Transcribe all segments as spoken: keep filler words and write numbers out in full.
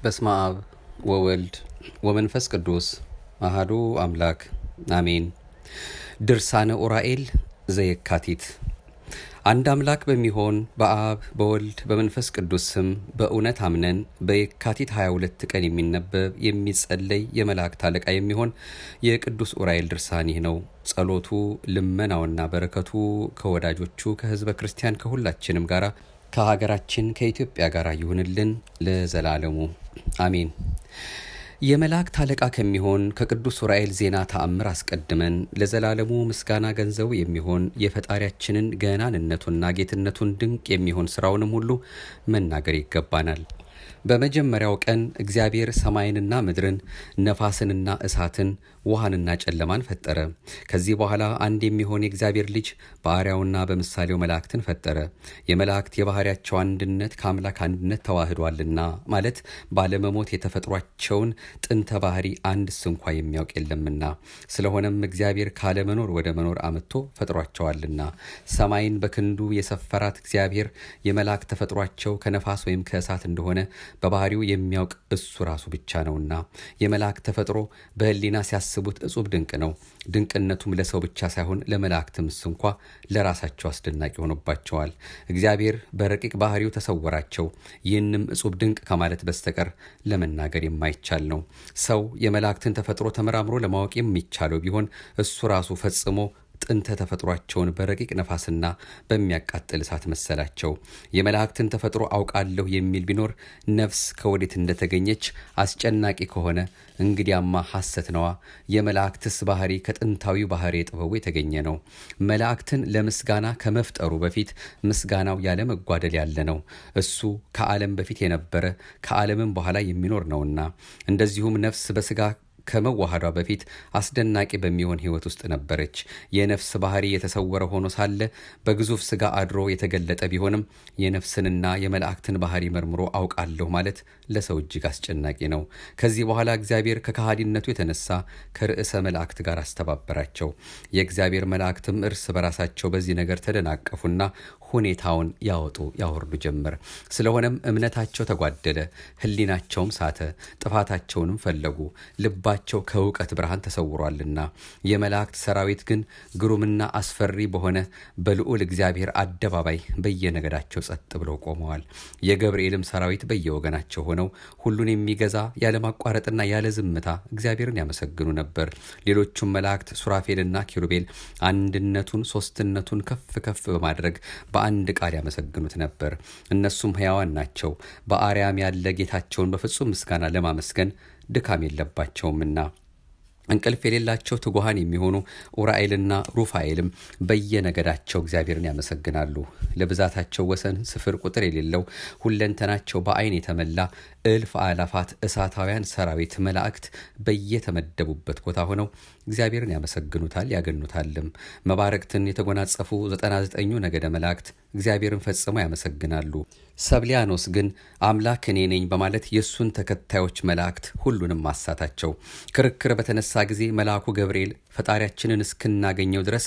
በስመ አብ ወወልድ ወመንፈስ ቅዱስ አሐዱ አምላክ አሜን። ድርሳነ ዑራኤል ዘየካቲት። አንድ አምላክ በሚሆን በአብ በወልድ በመንፈስ ቅዱስ ስም በእውነት አምነን በየካቲት ሃያ ሁለት ቀን የሚነበብ የሚጸለይ የመላእክት አለቃ የሚሆን የቅዱስ ዑራኤል ድርሳን ይህ ነው። ጸሎቱ ልመናውና በረከቱ ከወዳጆቹ ከሕዝበ ክርስቲያን ከሁላችንም ጋራ ከሀገራችን ከኢትዮጵያ ጋር ይሁንልን ለዘላለሙ አሜን። የመላእክት አለቃ ከሚሆን ከቅዱስ ዑራኤል ዜና ተአምር አስቀድመን ለዘላለሙ ምስጋና ገንዘቡ የሚሆን የፈጣሪያችንን ገናንነቱንና ጌትነቱን ድንቅ የሚሆን ስራውንም ሁሉ መናገር ይገባናል። በመጀመሪያው ቀን እግዚአብሔር ሰማይንና ምድርን ነፋስንና እሳትን ውሃንና ጨለማን ፈጠረ። ከዚህ በኋላ አንድ የሚሆን የእግዚአብሔር ልጅ በአርአያውና በምሳሌው መላእክትን ፈጠረ። የመላእክት የባህሪያቸው አንድነት ከአምላክ አንድነት ተዋህዷልና ማለት ባለመሞት የተፈጥሯቸውን ጥንተ ባህሪ አንድስ እንኳ የሚያውቅ የለምና ስለሆነም እግዚአብሔር ካለመኖር ወደ መኖር አመጥቶ ፈጥሯቸዋልና። ሰማይን በክንዱ የሰፈራት እግዚአብሔር የመላእክት ተፈጥሯቸው ከነፋስ ወይም ከእሳት እንደሆነ በባህሪው የሚያውቅ እሱ ራሱ ብቻ ነውና የመላእክት ተፈጥሮ በህሊና ሲያስቡት እጹብ ድንቅ ነው። ድንቅነቱም ለሰው ብቻ ሳይሆን ለመላእክትም እንኳ ለራሳቸው አስደናቂ ሆኖባቸዋል። እግዚአብሔር በረቂቅ ባህሪው ተሰወራቸው። ይህንም እጹብ ድንቅ ከማለት በስተቀር ለመናገር የማይቻል ነው። ሰው የመላእክትን ተፈጥሮ ተመራምሮ ለማወቅ የሚቻለው ቢሆን እሱ ራሱ ፈጽሞ ጥንተ ተፈጥሯቸውን በረቂቅ ነፋስና በሚያቃጥል እሳት መሰላቸው። የመላእክትን ተፈጥሮ አውቃለሁ የሚል ቢኖር ነፍስ ከወዴት እንደተገኘች አስጨናቂ ከሆነ እንግዲያማ ሐሰት ነዋ። የመላእክትስ ባህሪ ከጥንታዊው ባህሪ ጥበቡ የተገኘ ነው። መላእክትን ለምስጋና ከመፍጠሩ በፊት ምስጋናው ያለ መጓደል ያለ ነው። እሱ ከዓለም በፊት የነበረ ከዓለምም በኋላ የሚኖር ነውና እንደዚሁም ነፍስ በስጋ ከመዋሃዷ በፊት አስደናቂ በሚሆን ህይወት ውስጥ ነበረች። የነፍስ ባህሪ የተሰወረ ሆኖ ሳለ በግዙፍ ስጋ አድሮ የተገለጠ ቢሆንም የነፍስንና የመላእክትን ባህሪ መርምሮ አውቃለሁ ማለት ለሰው እጅግ አስጨናቂ ነው። ከዚህ በኋላ እግዚአብሔር ከካሃዲነቱ የተነሳ ከርዕሰ መላእክት ጋር አስተባበራቸው። የእግዚአብሔር መላእክትም እርስ በራሳቸው በዚህ ነገር ተደናቀፉና ሁኔታውን ያወጡ ያወርዱ ጀመር። ስለሆነም እምነታቸው ተጓደለ፣ ህሊናቸውም ሳተ፣ ጥፋታቸውንም ፈለጉ። ልባቸው ከእውቀት ብርሃን ተሰውሯልና የመላእክት ሰራዊት ግን ግሩምና አስፈሪ በሆነ በልዑል እግዚአብሔር አደባባይ በየነገዳቸው ጸጥ ብለው ቆመዋል። የገብርኤልም ሰራዊት በየወገናቸው ሆነው ሁሉን የሚገዛ ያለ ማቋረጥና ያለ ዝምታ እግዚአብሔርን ያመሰግኑ ነበር። ሌሎቹም መላእክት ሱራፌልና ኪሩቤል አንድነቱን ሶስትነቱን ከፍ ከፍ በማድረግ በአንድ ቃል ያመሰግኑት ነበር። እነሱም ሕያዋን ናቸው። በአርያም ያለ ጌታቸውን በፍጹም ምስጋና ለማመስገን ድካም የለባቸውምና እንቅልፍ የሌላቸው ትጉሃን የሚሆኑ ዑራኤልና ሩፋኤልም በየነገዳቸው እግዚአብሔርን ያመሰግናሉ። ለብዛታቸው ወሰን ስፍር ቁጥር የሌለው ሁለንተናቸው በአይን የተመላ እልፍ አላፋት እሳታውያን ሰራዊት መላእክት በየተመደቡበት ቦታ ሆነው እግዚአብሔርን ያመሰግኑታል ያገኑታልም። መባረክትን የተጎናጸፉ ዘጠና ዘጠኙ ነገደ መላእክት እግዚአብሔርን ፈጽመው ያመሰግናሉ። ሰብሊያኖስ ግን አምላክ እኔ ነኝ በማለት የሱን ተከታዮች መላእክት ሁሉንም ማሳታቸው። ክርክር በተነሳ ጊዜ መልአኩ ገብርኤል ፈጣሪያችንን እስክናገኘው ድረስ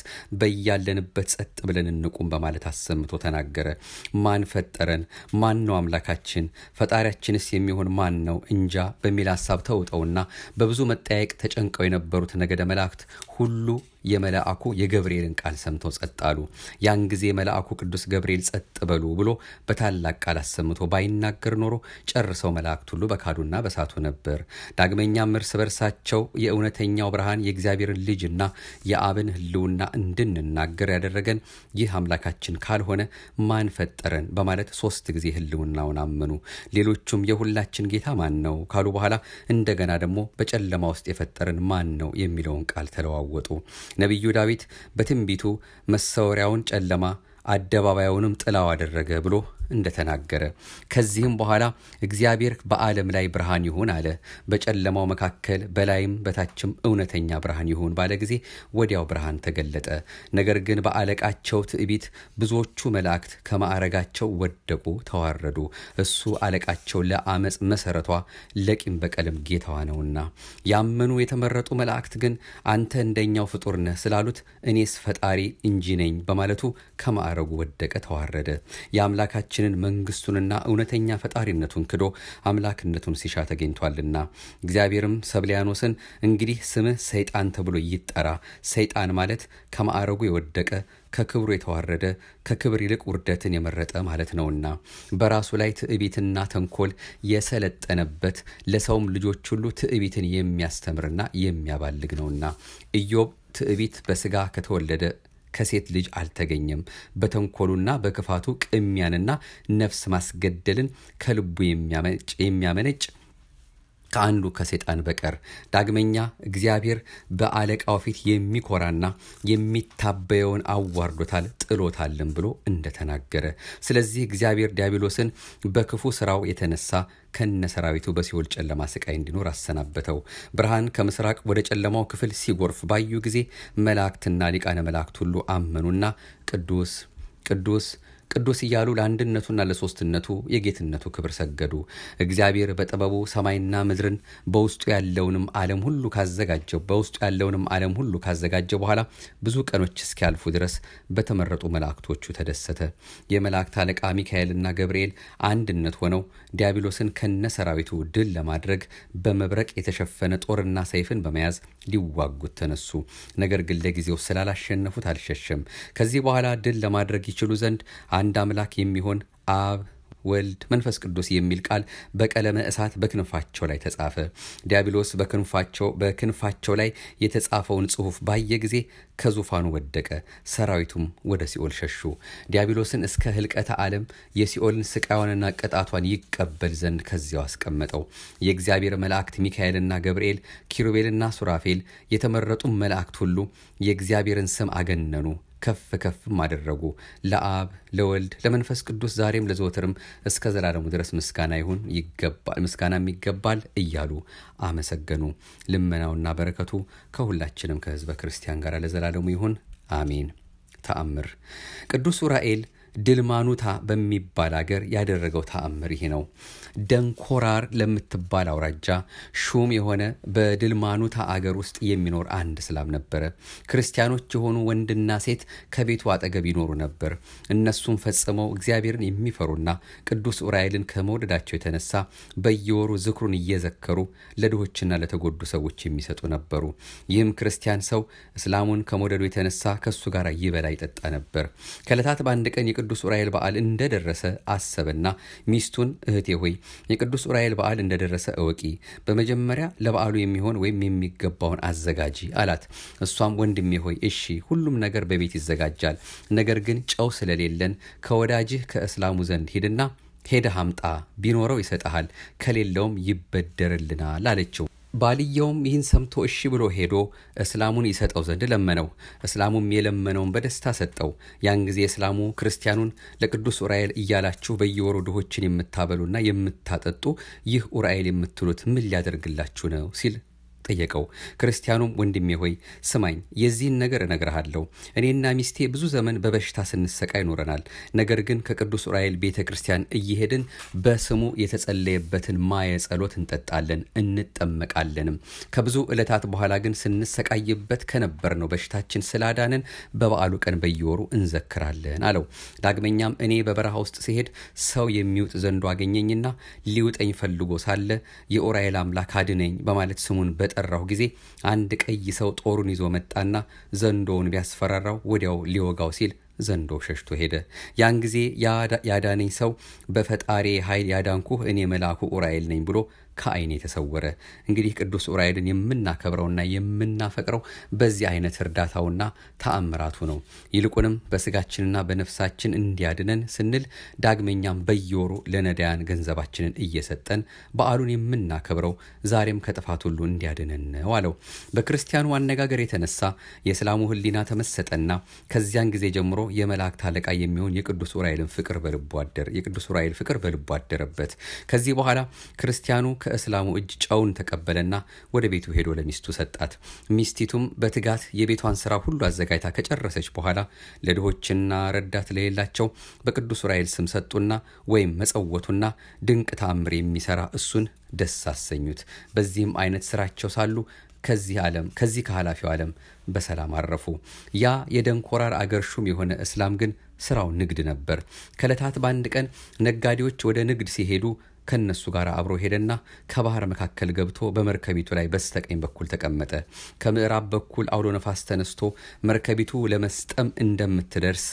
በያለንበት ጸጥ ብለን እንቁም በማለት አሰምቶ ተናገረ። ማን ፈጠረን? ማን ነው አምላካችን? ፈጣሪያችንስ የሚሆን ማን ነው እንጃ በሚል ሐሳብ ተውጠውና በብዙ መጠያየቅ ተጨንቀው የነበሩት ነገደ መላእክት ሁሉ የመላእኩ የገብርኤልን ቃል ሰምተው ጸጥ አሉ። ያን ጊዜ መልአኩ ቅዱስ ገብርኤል ጸጥ በሉ ብሎ በታላቅ ቃል አሰምቶ ባይናገር ኖሮ ጨርሰው መላእክት ሁሉ በካዱና በሳቱ ነበር። ዳግመኛም እርስ በርሳቸው የእውነተኛው ብርሃን የእግዚአብሔርን ልጅና የአብን ህልውና እንድንናገር ያደረገን ይህ አምላካችን ካልሆነ ማን ፈጠረን በማለት ሶስት ጊዜ ህልውናውን አመኑ። ሌሎቹም የሁላችን ጌታ ማን ነው ካሉ በኋላ እንደገና ደግሞ በጨለማ ውስጥ የፈጠረን ማን ነው የሚለውን ቃል ተለዋወጡ። ነብዩ ዳዊት በትንቢቱ መሰወሪያውን ጨለማ አደባባዩንም ጥላው አደረገ ብሎ እንደተናገረ ከዚህም በኋላ እግዚአብሔር በዓለም ላይ ብርሃን ይሁን አለ። በጨለማው መካከል በላይም በታችም እውነተኛ ብርሃን ይሁን ባለ ጊዜ ወዲያው ብርሃን ተገለጠ። ነገር ግን በአለቃቸው ትዕቢት ብዙዎቹ መላእክት ከማዕረጋቸው ወደቁ፣ ተዋረዱ። እሱ አለቃቸው ለአመጽ መሰረቷ ለቂም በቀልም ጌታዋ ነውና። ያመኑ የተመረጡ መላእክት ግን አንተ እንደኛው ፍጡር ነህ ስላሉት እኔስ ፈጣሪ እንጂ ነኝ በማለቱ ከማዕረጉ ወደቀ፣ ተዋረደ። የአምላካቸው ጌታችንን መንግስቱንና እውነተኛ ፈጣሪነቱን ክዶ አምላክነቱን ሲሻ ተገኝቷልና እግዚአብሔርም ሰብሊያኖስን እንግዲህ ስምህ ሰይጣን ተብሎ ይጠራ ሰይጣን ማለት ከማዕረጉ የወደቀ ከክብሩ የተዋረደ ከክብር ይልቅ ውርደትን የመረጠ ማለት ነውና በራሱ ላይ ትዕቢትና ተንኮል የሰለጠነበት ለሰውም ልጆች ሁሉ ትዕቢትን የሚያስተምርና የሚያባልግ ነውና ኢዮብ ትዕቢት በስጋ ከተወለደ ከሴት ልጅ አልተገኘም በተንኮሉና በክፋቱ ቅሚያንና ነፍስ ማስገደልን ከልቡ የሚያመነጭ የሚያመነጭ ከአንዱ ከሰይጣን በቀር ዳግመኛ እግዚአብሔር በአለቃው ፊት የሚኮራና የሚታበየውን አዋርዶታል ጥሎታልም ብሎ እንደተናገረ ስለዚህ እግዚአብሔር ዲያብሎስን በክፉ ስራው የተነሳ ከነሰራዊቱ በሲኦል ጨለማ ስቃይ እንዲኖር አሰናበተው ብርሃን ከምስራቅ ወደ ጨለማው ክፍል ሲጎርፍ ባዩ ጊዜ መላእክትና ሊቃነ መላእክት ሁሉ አመኑና ቅዱስ ቅዱስ ቅዱስ ይያሉ ለአንድነቱና ለሶስትነቱ የጌትነቱ ክብር ሰገዱ እግዚአብሔር በጥበቡ ሰማይና ምድርን በውስጡ ያለውንም ዓለም ሁሉ ካዘጋጀው በውስጡ ያለውንም ዓለም ሁሉ ካዘጋጀው በኋላ ብዙ ቀኖች እስኪያልፉ ድረስ በተመረጡ መላእክቶቹ ተደሰተ የመላእክት አለቃ ሚካኤልና ገብርኤል አንድነት ሆነው ዲያብሎስን ከነሰራዊቱ ድል ለማድረግ በመብረቅ የተሸፈነ ጦርና ሰይፍን በመያዝ ሊዋጉት ተነሱ ነገር ግን ለጊዜው ስላላሸነፉት አልሸሸም ከዚህ በኋላ ድል ለማድረግ ይችሉ ዘንድ አንድ አምላክ የሚሆን አብ ወልድ መንፈስ ቅዱስ የሚል ቃል በቀለመ እሳት በክንፋቸው ላይ ተጻፈ ዲያብሎስ በክንፋቸው በክንፋቸው ላይ የተጻፈውን ጽሑፍ ባየ ጊዜ ከዙፋኑ ወደቀ ሰራዊቱም ወደ ሲኦል ሸሹ ዲያብሎስን እስከ ህልቀተ ዓለም የሲኦልን ስቃዩንና ቅጣቷን ይቀበል ዘንድ ከዚያው አስቀመጠው የእግዚአብሔር መላእክት ሚካኤልና ገብርኤል ኪሩቤልና ሱራፌል የተመረጡ መላእክት ሁሉ የእግዚአብሔርን ስም አገነኑ ከፍ ከፍም አደረጉ ለአብ ለወልድ ለመንፈስ ቅዱስ ዛሬም ለዘወትርም እስከ ዘላለሙ ድረስ ምስጋና ይሁን ይገባል ምስጋናም ይገባል እያሉ አመሰገኑ ልመናውና በረከቱ ከሁላችንም ከህዝበ ክርስቲያን ጋር ለዘላለሙ ይሁን አሜን ተአምር ቅዱስ ዑራኤል ድልማኑታ በሚባል አገር ያደረገው ተአምር ይሄ ነው ደንኮራር ለምትባል አውራጃ ሹም የሆነ በድልማኑታ አገር ውስጥ የሚኖር አንድ እስላም ነበር ክርስቲያኖች የሆኑ ወንድና ሴት ከቤቱ አጠገብ ይኖሩ ነበር እነሱም ፈጽመው እግዚአብሔርን የሚፈሩና ቅዱስ ዑራኤልን ከመውደዳቸው የተነሳ በየወሩ ዝክሩን እየዘከሩ ለድሆችና ለተጎዱ ሰዎች የሚሰጡ ነበሩ ይህም ክርስቲያን ሰው እስላሙን ከመውደዱ የተነሳ ከሱ ጋር ይበላ ይጠጣ ነበር ከለታት በአንድ ቀን የቅዱስ ዑራኤል በዓል እንደደረሰ አሰበና ሚስቱን እህቴ ሆይ የቅዱስ ዑራኤል በዓል እንደደረሰ እወቂ በመጀመሪያ ለበዓሉ የሚሆን ወይም የሚገባውን አዘጋጂ አላት እሷም ወንድሜ ሆይ እሺ ሁሉም ነገር በቤት ይዘጋጃል ነገር ግን ጨው ስለሌለን ከወዳጅህ ከእስላሙ ዘንድ ሄድና ሄደህ አምጣ ቢኖረው ይሰጣል ከሌለውም ይበደርልናል አለችው ባልየውም ይህን ሰምቶ እሺ ብሎ ሄዶ እስላሙን ይሰጠው ዘንድ ለመነው እስላሙም የለመነውን በደስታ ሰጠው ያን ጊዜ እስላሙ ክርስቲያኑን ለቅዱስ ዑራኤል እያላችሁ በየወሩ ድሆችን የምታበሉና የምታጠጡ ይህ ዑራኤል የምትሉት ምን ሊያደርግላችሁ ነው ሲል ጠየቀው ክርስቲያኑም ወንድሜ ሆይ ስማኝ የዚህን ነገር እነግርሃለሁ እኔና ሚስቴ ብዙ ዘመን በበሽታ ስንሰቃይ ኖረናል ነገር ግን ከቅዱስ ዑራኤል ቤተክርስቲያን እየሄድን በስሙ የተጸለየበትን ማየ ጸሎት እንጠጣለን እንጠመቃለንም ከብዙ ዕለታት በኋላ ግን ስንሰቃይበት ከነበርነው በሽታችን ስላዳነን በበዓሉ ቀን በየወሩ እንዘክራለን አለው ዳግመኛም እኔ በበረሃ ውስጥ ሲሄድ ሰው የሚውጥ ዘንዶ አገኘኝና ሊውጠኝ ፈልጎ ሳለ የዑራኤል አምላክ አድነኝ በማለት ስሙን ጠራው ጊዜ አንድ ቀይ ሰው ጦሩን ይዞ መጣና ዘንዶውን ቢያስፈራራው ወዲያው ሊወጋው ሲል ዘንዶ ሸሽቶ ሄደ ያን ጊዜ ያዳነኝ ሰው በፈጣሪ ኃይል ያዳንኩህ እኔ መልአኩ ዑራኤል ነኝ ብሎ ከአይኔ ተሰወረ እንግዲህ ቅዱስ ዑራኤልን የምናከብረውና የምናፈቅረው በዚህ አይነት እርዳታውና ተአምራቱ ነው ይልቁንም በስጋችንና በነፍሳችን እንዲያድነን ስንል ዳግመኛም በየወሩ ለነዳያን ገንዘባችንን እየሰጠን በዓሉን የምናከብረው ዛሬም ከጥፋት ሁሉ እንዲያድነን ነው አለው በክርስቲያኑ አነጋገር የተነሳ የእስላሙ ህሊና ተመሰጠና ከዚያን ጊዜ ጀምሮ የመላእክት አለቃ የሚሆን የቅዱስ ዑራኤልን ፍቅር በልቡ አደረ የቅዱስ ዑራኤል ፍቅር በልቡ አደረበት ከዚህ በኋላ ክርስቲያኑ ከእስላሙ እጅ ጨውን ተቀበለና ወደ ቤቱ ሄዶ ለሚስቱ ሰጣት ሚስቲቱም በትጋት የቤቷን ሥራ ሁሉ አዘጋጅታ ከጨረሰች በኋላ ለድሆችና ረዳት ለሌላቸው በቅዱስ ዑራኤል ስም ሰጡና ወይም መጸወቱና ድንቅ ተአምር የሚሰራ እሱን ደስ አሰኙት በዚህም አይነት ስራቸው ሳሉ ከዚህ ዓለም ከዚህ ከሐላፊው ዓለም በሰላም አረፉ ያ የደንኮራር አገር ሹም የሆነ እስላም ግን ስራው ንግድ ነበር። ከለታት በአንድ ቀን ነጋዴዎች ወደ ንግድ ሲሄዱ ከነሱ ጋር አብሮ ሄደና ከባህር መካከል ገብቶ በመርከቢቱ ላይ በስተቀኝ በኩል ተቀመጠ። ከምዕራብ በኩል አውሎ ነፋስ ተነስቶ መርከቢቱ ለመስጠም እንደምትደርስ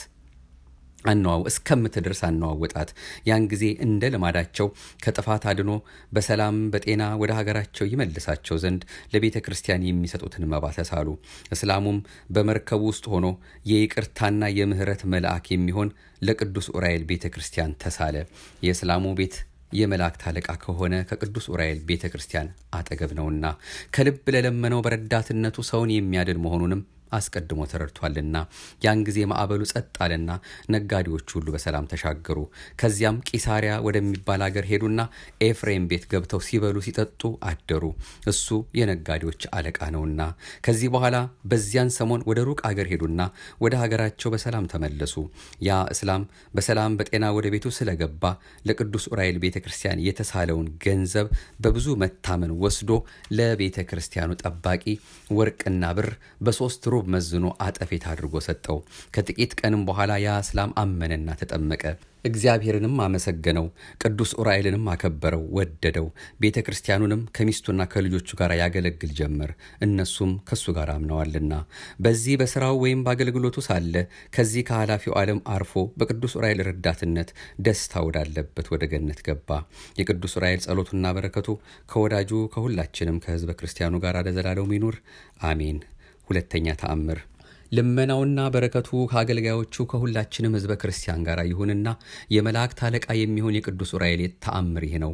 አንዋው እስከምትደርስ አንዋወጣት። ያን ጊዜ እንደ ለማዳቸው ከጥፋት አድኖ በሰላም በጤና ወደ ሀገራቸው ይመልሳቸው ዘንድ ለቤተ ክርስቲያን የሚሰጡትን መባ ተሳሉ። እስላሙም በመርከቡ ውስጥ ሆኖ የይቅርታና የምህረት መልአክ የሚሆን ለቅዱስ ዑራኤል ቤተ ክርስቲያን ተሳለ። የእስላሙ ቤት የመላእክት አለቃ ከሆነ ከቅዱስ ዑራኤል ቤተ ክርስቲያን አጠገብ ነውና ከልብ ለለመነው በረዳትነቱ ሰውን የሚያድን መሆኑንም አስቀድሞ ተረድቷልና ያን ጊዜ ማዕበሉ ጸጥ አለና ነጋዴዎች ሁሉ በሰላም ተሻገሩ። ከዚያም ቂሳሪያ ወደሚባል ሀገር ሄዱና ኤፍሬም ቤት ገብተው ሲበሉ ሲጠጡ አደሩ። እሱ የነጋዴዎች አለቃ ነውና። ከዚህ በኋላ በዚያን ሰሞን ወደ ሩቅ ሀገር ሄዱና ወደ ሀገራቸው በሰላም ተመለሱ። ያ እስላም በሰላም በጤና ወደ ቤቱ ስለገባ ለቅዱስ ዑራኤል ቤተክርስቲያን የተሳለውን ገንዘብ በብዙ መታመን ወስዶ ለቤተ ክርስቲያኑ ጠባቂ ወርቅና ብር በሶስት ሩብ መዝኖ አጠፌት አድርጎ ሰጠው። ከጥቂት ቀንም በኋላ ያ እስላም አመነና ተጠመቀ። እግዚአብሔርንም አመሰገነው። ቅዱስ ዑራኤልንም አከበረው፣ ወደደው። ቤተ ክርስቲያኑንም ከሚስቱና ከልጆቹ ጋር ያገለግል ጀመር። እነሱም ከሱ ጋር አምነዋልና። በዚህ በስራው ወይም በአገልግሎቱ ሳለ ከዚህ ከኃላፊው ዓለም አርፎ በቅዱስ ዑራኤል ረዳትነት ደስታ ወዳለበት ወደ ገነት ገባ። የቅዱስ ዑራኤል ጸሎቱና በረከቱ ከወዳጁ ከሁላችንም ከህዝበ ክርስቲያኑ ጋር ለዘላለሙ ይኑር አሜን። ሁለተኛ ተአምር። ልመናውና በረከቱ ከአገልጋዮቹ ከሁላችንም ህዝበ ክርስቲያን ጋር ይሁንና የመላእክት አለቃ የሚሆን የቅዱስ ዑራኤል ተአምር ይህ ነው።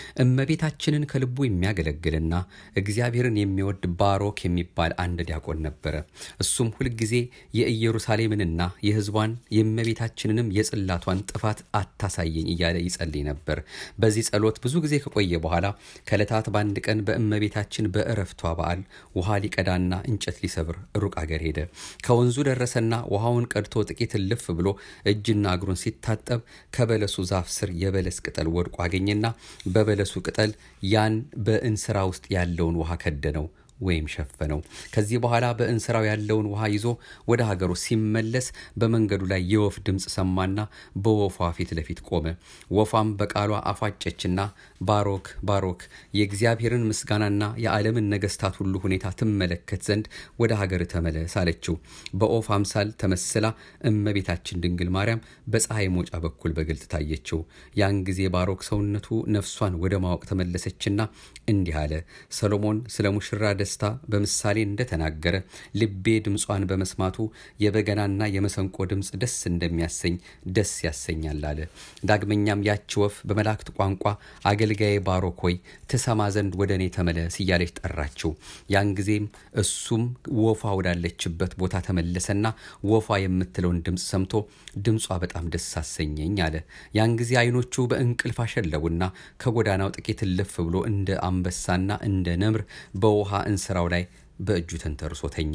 እመቤታችንን ከልቡ የሚያገለግልና እግዚአብሔርን የሚወድ ባሮክ የሚባል አንድ ዲያቆን ነበረ። እሱም ሁል ጊዜ የኢየሩሳሌምንና የህዝቧን የእመቤታችንንም የጽላቷን ጥፋት አታሳየኝ እያለ ይጸልይ ነበር። በዚህ ጸሎት ብዙ ጊዜ ከቆየ በኋላ ከለታት በአንድ ቀን በእመቤታችን በእረፍቷ በዓል ውሃ ሊቀዳና እንጨት ሊሰብር ሩቅ አገር ሄደ። ከወንዙ ደረሰና ውሃውን ቀድቶ ጥቂት ልፍ ብሎ እጅና እግሩን ሲታጠብ ከበለሱ ዛፍ ስር የበለስ ቅጠል ወድቆ አገኘና በበለሱ ቅጠል ያን በእንስራ ውስጥ ያለውን ውሃ ከደነው ወይም ሸፈነው። ከዚህ በኋላ በእንስራው ያለውን ውሃ ይዞ ወደ ሀገሩ ሲመለስ በመንገዱ ላይ የወፍ ድምጽ ሰማና በወፏ ፊት ለፊት ቆመ። ወፏም በቃሏ አፋጨችና ባሮክ ባሮክ የእግዚአብሔርን ምስጋናና የዓለምን ነገስታት ሁሉ ሁኔታ ትመለከት ዘንድ ወደ ሀገር ተመለስ አለችው። በወፍ አምሳል ተመስላ እመቤታችን ድንግል ማርያም በፀሐይ መውጫ በኩል በግልጥ ታየችው። ያን ጊዜ ባሮክ ሰውነቱ ነፍሷን ወደ ማወቅ ተመለሰችና እንዲህ አለ። ሰሎሞን ስለ ሙሽራ ደስታ በምሳሌ እንደተናገረ ልቤ ድምጿን በመስማቱ የበገናና የመሰንቆ ድምጽ ደስ እንደሚያሰኝ ደስ ያሰኛል አለ። ዳግመኛም ያች ወፍ በመላእክት ቋንቋ አገልጋዬ ባሮክ ሆይ ትሰማ ዘንድ ወደኔ ተመለስ እያለች ጠራችው። ያን ጊዜም እሱም ወፏ ወዳለችበት ቦታ ተመለሰና ወፏ የምትለውን ድምጽ ሰምቶ ድምጿ በጣም ደስ አሰኘኝ አለ። ያን ጊዜ አይኖቹ በእንቅልፍ አሸለቡና ከጎዳናው ጥቂት ልፍ ብሎ እንደ አንበሳና እንደ ነምር በውሃ እንስራው ላይ በእጁ ተንተርሶ ተኛ።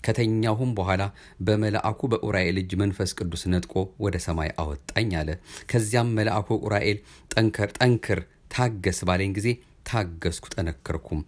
ከተኛሁም በኋላ በመላእኩ በዑራኤል እጅ መንፈስ ቅዱስ ነጥቆ ወደ ሰማይ አወጣኝ አለ። ከዚያም መልአኩ ዑራኤል ጠንከር ጠንክር ታገስ ባለኝ ጊዜ ታገስኩ ጠነከርኩም።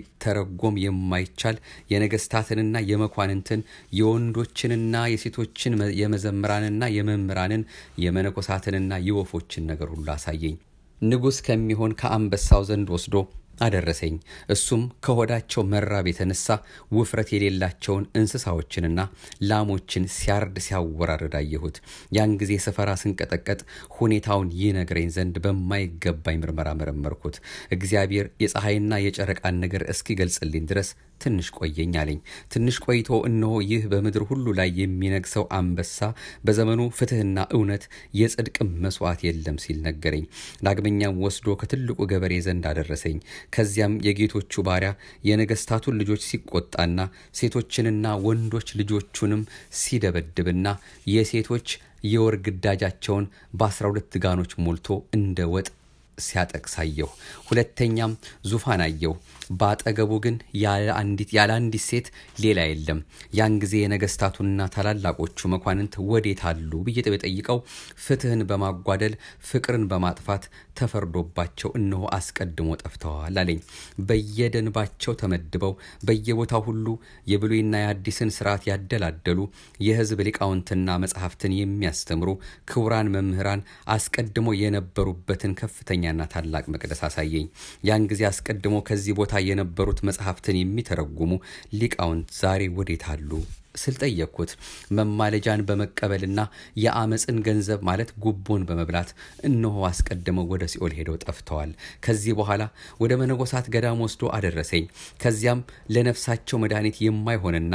ሊተረጎም የማይቻል የነገስታትንና የመኳንንትን የወንዶችንና የሴቶችን የመዘምራንና የመምህራንን የመነኮሳትንና የወፎችን ነገር ሁሉ አሳየኝ። ንጉስ ከሚሆን ከአንበሳው ዘንድ ወስዶ አደረሰኝ። እሱም ከሆዳቸው መራብ የተነሳ ውፍረት የሌላቸውን እንስሳዎችንና ላሞችን ሲያርድ ሲያወራርድ አየሁት። ያን ጊዜ ስፈራ ስንቀጠቀጥ ሁኔታውን ይነግረኝ ዘንድ በማይገባኝ ምርመራ መረመርኩት። እግዚአብሔር የፀሐይና የጨረቃን ነገር እስኪገልጽልኝ ድረስ ትንሽ ቆየኝ አለኝ። ትንሽ ቆይቶ እነሆ ይህ በምድር ሁሉ ላይ የሚነግሰው አንበሳ በዘመኑ ፍትህና እውነት የጽድቅ መስዋዕት የለም ሲል ነገረኝ። ዳግመኛም ወስዶ ከትልቁ ገበሬ ዘንድ አደረሰኝ። ከዚያም የጌቶቹ ባሪያ የነገስታቱን ልጆች ሲቆጣና ሴቶችንና ወንዶች ልጆቹንም ሲደበድብና የሴቶች የወር ግዳጃቸውን በአስራ ሁለት ጋኖች ሞልቶ እንደ ወጥ ሲያጠቅሳየው ሁለተኛም ዙፋን አየው ባጠገቡ ግን ያለ አንዲት ያለ አንዲት ሴት ሌላ የለም ያን ጊዜ የነገስታቱና ታላላቆቹ መኳንንት ወዴት አሉ ብዬ ተጠይቀው ፍትህን በማጓደል ፍቅርን በማጥፋት ተፈርዶባቸው እነሆ አስቀድሞ ጠፍተዋል አለኝ በየደንባቸው ተመድበው በየቦታው ሁሉ የብሉይና የአዲስን ሥርዓት ያደላደሉ የሕዝብ ሊቃውንትና መጻሕፍትን የሚያስተምሩ ክቡራን መምህራን አስቀድሞ የነበሩበትን ከፍተኛና ታላቅ መቅደስ አሳየኝ ያን ጊዜ አስቀድሞ ከዚህ ቦታ የነበሩት መጻሕፍትን የሚተረጉሙ ሊቃውንት ዛሬ ወዴት አሉ ስልጠየኩት መማለጃን በመቀበልና የአመጽን ገንዘብ ማለት ጉቦን በመብላት እነሆ አስቀድመው ወደ ሲኦል ሄደው ጠፍተዋል ከዚህ በኋላ ወደ መነኮሳት ገዳም ወስዶ አደረሰኝ ከዚያም ለነፍሳቸው መድኃኒት የማይሆንና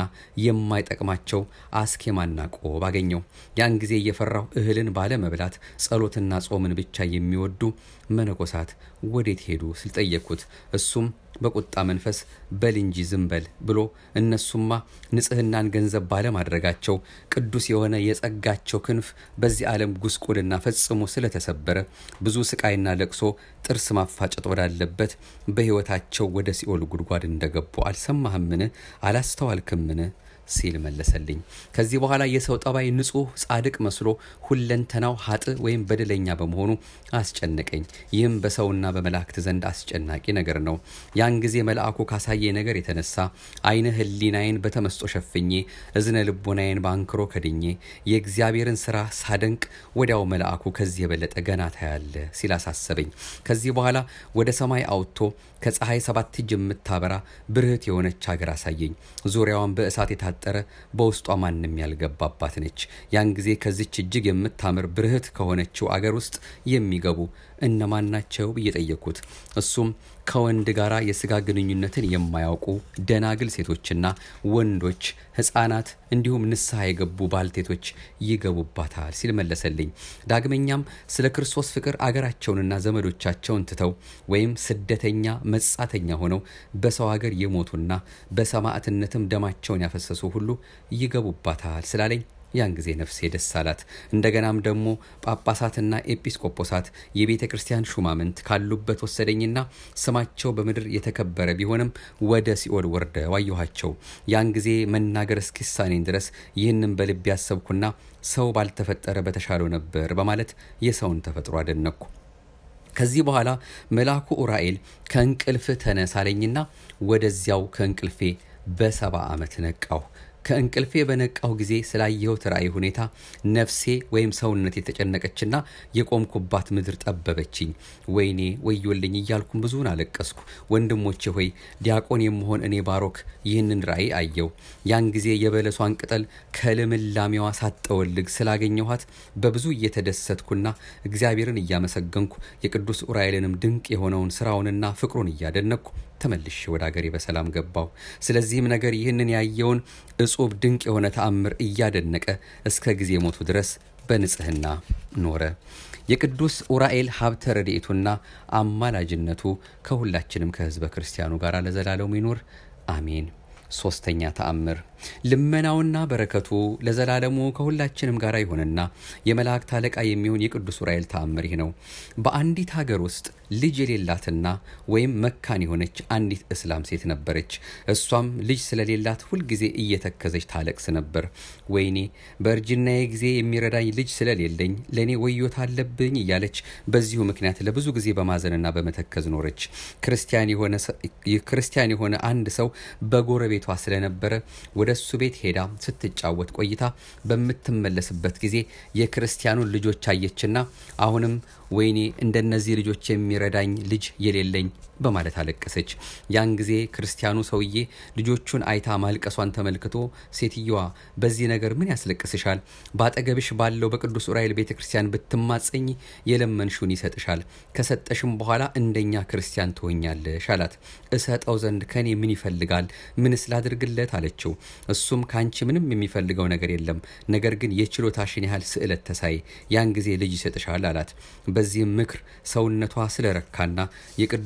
የማይጠቅማቸው አስኬማና ቆብ አገኘው ያን ጊዜ እየፈራሁ እህልን ባለ መብላት ጸሎትና ጾምን ብቻ የሚወዱ መነኮሳት ወዴት ሄዱ ስልጠየኩት እሱም በቁጣ መንፈስ በልንጂ ዝምበል ብሎ እነሱማ ንጽህናን ገንዘብ ባለ ማድረጋቸው ቅዱስ የሆነ የጸጋቸው ክንፍ በዚህ ዓለም ጉስቁልና ፈጽሞ ስለተሰበረ ብዙ ስቃይና ለቅሶ ጥርስ ማፋጨት ወዳለበት በህይወታቸው ወደ ሲኦል ጉድጓድ እንደገቡ አልሰማህምን አላስተዋልክምን ሲል መለሰልኝ ከዚህ በኋላ የሰው ጠባይ ንጹህ ጻድቅ መስሎ ሁለንተናው ሀጥ ወይም በደለኛ በመሆኑ አስጨነቀኝ ይህም በሰውና በመላእክት ዘንድ አስጨናቂ ነገር ነው ያን ጊዜ መልአኩ ካሳየ ነገር የተነሳ አይነ ህሊናዬን በተመስጦ ሸፍኜ እዝነ ልቦናዬን ባንክሮ ከድኜ የእግዚአብሔርን ሥራ ሳደንቅ ወዲያው መልአኩ ከዚህ የበለጠ ገና ታያለ ሲል አሳሰበኝ ከዚህ በኋላ ወደ ሰማይ አውጥቶ ከፀሐይ ሰባት እጅ የምታበራ ብርህት የሆነች ሀገር አሳየኝ ዙሪያዋን በእሳት የታጠረ በውስጧ ማንንም ያልገባባት ነች ያን ጊዜ ከዚች እጅግ የምታምር ብርህት ከሆነችው አገር ውስጥ የሚገቡ እነማን ናቸው ብየጠየኩት እሱም ከወንድ ጋራ የሥጋ ግንኙነትን የማያውቁ ደናግል ሴቶችና ወንዶች ህፃናት እንዲሁም ንስሐ የገቡ ባልቴቶች ይገቡባታል ሲል መለሰልኝ ዳግመኛም ስለ ክርስቶስ ፍቅር አገራቸውንና ዘመዶቻቸውን ትተው ወይም ስደተኛ መጻተኛ ሆነው በሰው ሀገር የሞቱና በሰማዕትነትም ደማቸውን ያፈሰሱ ሁሉ ይገቡባታል ስላለኝ ያን ጊዜ ነፍሴ ደስ አላት እንደገናም ደግሞ ጳጳሳትና ኤጲስቆጶሳት የቤተ ክርስቲያን ሹማምንት ካሉበት ወሰደኝና ስማቸው በምድር የተከበረ ቢሆንም ወደ ሲኦል ወርደው አየኋቸው ያን ጊዜ መናገር እስኪሳኔን ድረስ ይህንን በልብ ያሰብኩና ሰው ባልተፈጠረ በተሻለው ነበር በማለት የሰውን ተፈጥሮ አደነቅኩ ከዚህ በኋላ መልአኩ ዑራኤል ከእንቅልፍ ተነሳለኝና ወደዚያው ከእንቅልፌ በሰባ ዓመት ነቃው ከእንቅልፌ በነቃው ጊዜ ስላየሁት ራእይ ሁኔታ ነፍሴ ወይም ሰውነት የተጨነቀችና የቆምኩባት ምድር ጠበበችኝ ወይኔ ወዮልኝ እያልኩ ብዙን አለቀስኩ ወንድሞቼ ሆይ ዲያቆን የምሆን እኔ ባሮክ ይህንን ራእይ አየው ያን ጊዜ የበለሷን ቅጠል ከልምላሜዋ ሳጠወልግ ስላገኘኋት በብዙ እየተደሰትኩና እግዚአብሔርን እያመሰገንኩ የቅዱስ ዑራኤልንም ድንቅ የሆነውን ስራውንና ፍቅሩን እያደነቅኩ ተመልሼ ወደ ሀገሬ በሰላም ገባው ስለዚህም ነገር ይህንን ያየውን እጹብ ድንቅ የሆነ ተአምር እያደነቀ እስከ ጊዜ ሞቱ ድረስ በንጽህና ኖረ የቅዱስ ዑራኤል ሀብተ ረድኤቱና አማላጅነቱ ከሁላችንም ከሕዝበ ክርስቲያኑ ጋር ለዘላለሙ ይኖር አሜን ሶስተኛ ተአምር ልመናውና በረከቱ ለዘላለሙ ከሁላችንም ጋር ይሁንና የመላእክት አለቃ የሚሆን የቅዱስ ዑራኤል ተአምር ይህ ነው በአንዲት ሀገር ውስጥ ልጅ የሌላትና ወይም መካን የሆነች አንዲት እስላም ሴት ነበረች እሷም ልጅ ስለሌላት ሁሉ ጊዜ እየተከዘች ታለቅስ ነበር ወይኔ በእርጅናዬ ጊዜ የሚረዳኝ ልጅ ስለሌለኝ ለኔ ወዮታ አለብኝ እያለች በዚሁ ምክንያት ለብዙ ጊዜ በማዘንና በመተከዝ ኖረች ክርስቲያን የሆነ ክርስቲያን የሆነ አንድ ሰው በጎረቤቷ ስለነበረ ወደ እሱ ቤት ሄዳ ስትጫወት ቆይታ በመተመለስበት ጊዜ የክርስቲያኑን ልጆች አየችና አሁንም ወይኔ እንደነዚህ ልጆች የሚረዳኝ ልጅ የሌለኝ በማለት አለቀሰች ያን ጊዜ ክርስቲያኑ ሰውዬ ልጆቹን አይታ ማልቀሷን ተመልክቶ ሴትየዋ በዚህ ነገር ምን ያስለቅስሻል ባጠገብሽ ባለው በቅዱስ ዑራኤል ቤተክርስቲያን ብትማጸኝ የለመንሹን ይሰጥሻል ከሰጠሽም በኋላ እንደኛ ክርስቲያን ትሆኛለሽ አላት እሰጠው ዘንድ ከኔ ምን ይፈልጋል ምንስ ላድርግለት አለችው እሱም ካንቺ ምንም የሚፈልገው ነገር የለም ነገር ግን የችሎታሽን ያህል ስዕለት ተሳይ ያን ጊዜ ልጅ ይሰጥሻል አላት በዚህም ምክር ሰውነቷ ስለረካና የቅዱስ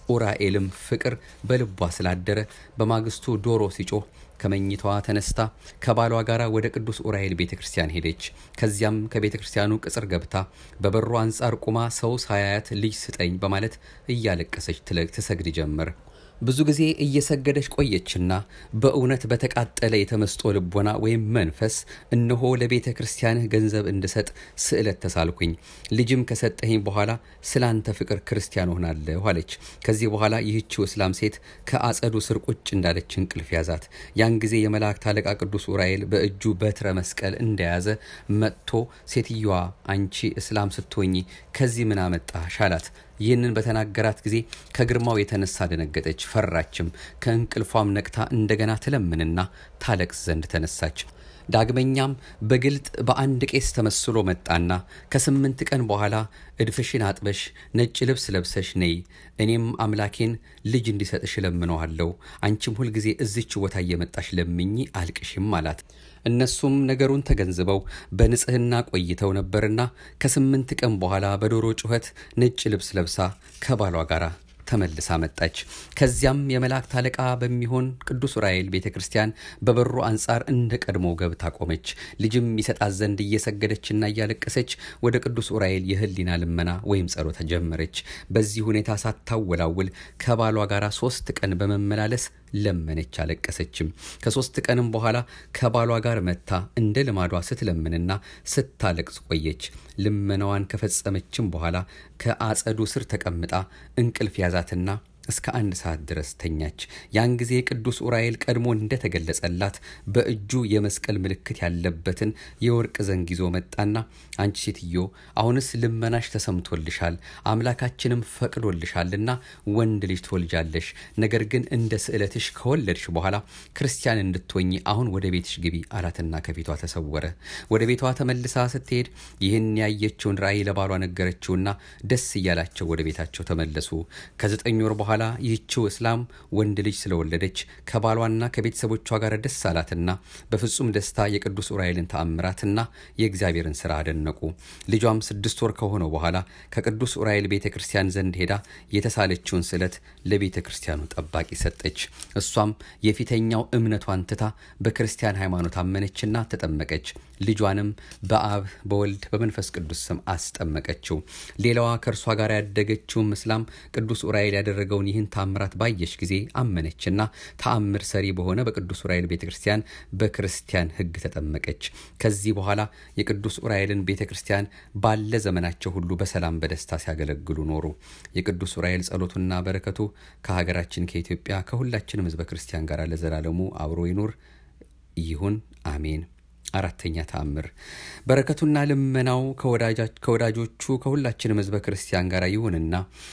ዑራኤልም ፍቅር በልቧ ስላደረ በማግስቱ ዶሮ ሲጮህ ከመኝታዋ ተነስታ ከባሏ ጋር ወደ ቅዱስ ዑራኤል ቤተክርስቲያን ሄደች። ከዚያም ከቤተክርስቲያኑ ቅጽር ገብታ በበሩ አንጻር ቁማ ሰው ሳያያት ልጅ ስጠኝ በማለት እያለቀሰች ትሰግድ ጀመር። ብዙ ጊዜ እየሰገደች ቆየችና በእውነት በተቃጠለ የተመስጦ ልቦና ወይም መንፈስ እነሆ ለቤተ ክርስቲያንህ ገንዘብ እንድሰጥ ስዕለት ተሳልኩኝ፣ ልጅም ከሰጠኸኝ በኋላ ስላንተ ፍቅር ክርስቲያን ሆናለሁ አለች። ከዚህ በኋላ ይህችው እስላም ሴት ከአጸዱ ስር ቁጭ እንዳለች እንቅልፍ ያዛት። ያን ጊዜ የመላእክት አለቃ ቅዱስ ዑራኤል በእጁ በትረ መስቀል እንደያዘ መጥቶ ሴትየዋ አንቺ እስላም ስትሆኚ ከዚህ ምን አመጣሽ አላት። ይህንን በተናገራት ጊዜ ከግርማው የተነሳ ደነገጠች፣ ፈራችም። ከእንቅልፏም ነቅታ እንደገና ትለምንና ታለቅስ ዘንድ ተነሳች። ዳግመኛም በግልጥ በአንድ ቄስ ተመስሎ መጣና ከስምንት ቀን በኋላ እድፍሽን አጥበሽ ነጭ ልብስ ለብሰሽ ነይ፣ እኔም አምላኬን ልጅ እንዲሰጥሽ ለምነዋለሁ፣ አንቺም ሁል ጊዜ እዚች ቦታ እየመጣሽ ለምኚ አልቅሽም አላት። እነሱም ነገሩን ተገንዝበው በንጽህና ቆይተው ነበርና ከስምንት ቀን በኋላ በዶሮ ጩኸት ነጭ ልብስ ለብሳ ከባሏ ጋር ተመልሳ መጣች። ከዚያም የመላእክት አለቃ በሚሆን ቅዱስ ዑራኤል ቤተክርስቲያን በበሩ አንጻር እንደ ቀድሞ ገብታ ቆመች። ልጅም ይሰጣት ዘንድ እየሰገደችና እያለቀሰች ወደ ቅዱስ ዑራኤል የህሊና ልመና ወይም ጸሎት ጀመረች። በዚህ ሁኔታ ሳታወላውል ከባሏ ጋር ሶስት ቀን በመመላለስ ለመነች፣ አለቀሰችም። ከሶስት ቀንም በኋላ ከባሏ ጋር መታ እንደ ልማዷ ስትለምንና ስታለቅስ ቆየች። ልመናዋን ከፈጸመችም በኋላ ከአጸዱ ስር ተቀምጣ እንቅልፍ ያዛትና እስከ አንድ ሰዓት ድረስ ተኛች። ያን ጊዜ ቅዱስ ዑራኤል ቀድሞ እንደተገለጸላት በእጁ የመስቀል ምልክት ያለበትን የወርቅ ዘንግ ይዞ መጣና አንቺ ሴትዮ አሁንስ ልመናሽ ተሰምቶልሻል፣ አምላካችንም ፈቅዶልሻልና ወንድ ልጅ ትወልጃለሽ። ነገር ግን እንደ ስዕለትሽ ከወለድሽ በኋላ ክርስቲያን እንድትሆኚ አሁን ወደ ቤትሽ ግቢ አላትና ከፊቷ ተሰወረ። ወደ ቤቷ ተመልሳ ስትሄድ ይህን ያየችውን ራእይ ለባሏ ነገረችውና ደስ እያላቸው ወደ ቤታቸው ተመለሱ። ከዘጠኝ ወር በኋላ ይህችው እስላም ወንድ ልጅ ስለወለደች ከባሏና ከቤተሰቦቿ ጋር ደስ አላትና በፍጹም ደስታ የቅዱስ ዑራኤልን ተአምራትና የእግዚአብሔርን ሥራ አደነቁ። ልጇም ስድስት ወር ከሆነው በኋላ ከቅዱስ ዑራኤል ቤተክርስቲያን ዘንድ ሄዳ የተሳለችውን ስዕለት ለቤተክርስቲያኑ ጠባቂ ሰጠች። እሷም የፊተኛው እምነቷን ትታ በክርስቲያን ሃይማኖት አመነችና ተጠመቀች። ልጇንም በአብ በወልድ በመንፈስ ቅዱስ ስም አስጠመቀችው። ሌላዋ ከእርሷ ጋር ያደገችው እስላም ቅዱስ ዑራኤል ያደረገውን ይህን ታምራት ባየች ጊዜ አመነችና ተአምር ሰሪ በሆነ በቅዱስ ዑራኤል ቤተክርስቲያን በክርስቲያን ሕግ ተጠመቀች። ከዚህ በኋላ የቅዱስ ዑራኤልን ቤተክርስቲያን ባለ ዘመናቸው ሁሉ በሰላም በደስታ ሲያገለግሉ ኖሩ። የቅዱስ ዑራኤል ጸሎቱና በረከቱ ከሀገራችን ከኢትዮጵያ ከሁላችንም ሕዝበ ክርስቲያን ጋር ለዘላለሙ አብሮ ይኑር ይሁን አሜን። አራተኛ ተአምር በረከቱና ልመናው ከወዳጆቹ ከሁላችንም ሕዝበ ክርስቲያን ጋር ይሁንና